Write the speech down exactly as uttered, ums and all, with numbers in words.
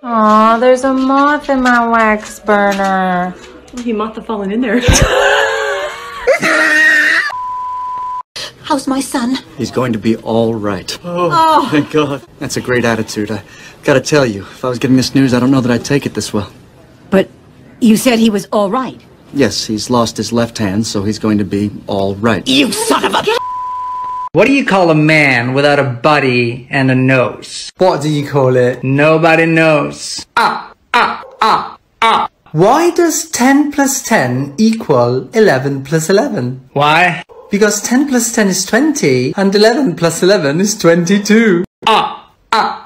Aw, there's a moth in my wax burner. He must have fallen in there. How's my son? He's going to be all right. Oh, oh, thank God. That's a great attitude. I gotta tell you, if I was getting this news, I don't know that I'd take it this well. But you said he was all right. Yes, he's lost his left hand, so he's going to be all right. You son of a... What do you call a man without a body and a nose? What do you call it? Nobody knows. Ah, ah, ah, ah. Why does ten plus ten equal eleven plus eleven? Why? Because ten plus ten is twenty, and eleven plus eleven is twenty-two. Ah, ah.